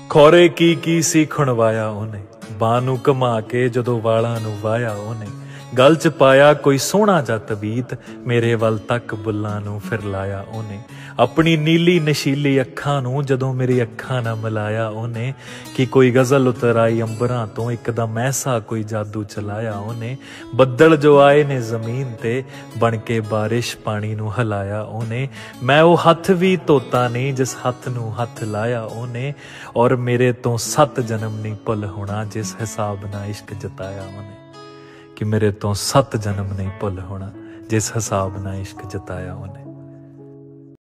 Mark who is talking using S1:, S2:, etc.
S1: ਖੌਰੇ ਕੀ ਸੀ ਖੁਣਵਾਇਆ ਉਹਨੇ, ਬਾਹ ਨੂੰ ਘੁਮਾ ਕੇ ਜਦੋਂ ਵਾਲਾਂ ਨੂੰ ਵਾਇਆ ਉਹਨੇ। ਗਲ 'ਚ ਪਾਇਆ ਕੋਈ ਸੋਹਣਾ ਜਿਹਾ ਤਬੀਤ, ਮੇਰੇ ਵੱਲ ਤੱਕ ਬੁੱਲਾਂ ਨੂੰ ਫਿਰ ਲਾਇਆ ਉਹਨੇ। ਆਪਣੀ ਨੀਲੀ ਨਸ਼ੀਲੀ ਅੱਖਾਂ ਨੂੰ ਜਦੋਂ ਮੇਰੀ ਅੱਖਾਂ ਨਾਲ ਮਿਲਾਇਆ ਉਹਨੇ। ਕਿ ਕੋਈ ਗਜ਼ਲ ਉਤਰ ਆਈ ਅੰਬਰਾਂ ਤੋਂ, ਇੱਕਦਮ ਐਸਾ ਕੋਈ ਜਾਦੂ ਚਲਾਇਆ ਉਹਨੇ। ਬੱਦਲ ਜੋ ਆਏ ਨੇ ਜ਼ਮੀਨ ਤੇ, ਬਣ ਕੇ ਬਾਰਿਸ਼ ਪਾਣੀ ਨੂੰ ਹਿਲਾਇਆ ਉਹਨੇ। ਮੈਂ ਉਹ ਹੱਥ ਵੀ ਧੋਤਾ ਨਹੀਂ ਜਿਸ ਹੱਥ ਨੂੰ ਹੱਥ ਲਾਇਆ ਉਹਨੇ। ਔਰ ਮੇਰੇ ਤੋਂ 7 ਜਨਮ ਨਹੀਂ ਭੁੱਲ ਹੋਣਾ ਜਿਸ ਹਿਸਾਬ ਨਾਲ ਇਸ਼ਕ ਜਤਾਇਆ ਉਹਨੇ। ਕਿ ਮੇਰੇ ਤੋਂ 7 ਜਨਮ ਨਹੀਂ ਭੁੱਲ ਹੋਣਾ ਜਿਸ ਹਿਸਾਬ ਨਾਲ ਇਸ਼ਕ ਜਤਾਇਆ ਉਹਨੇ।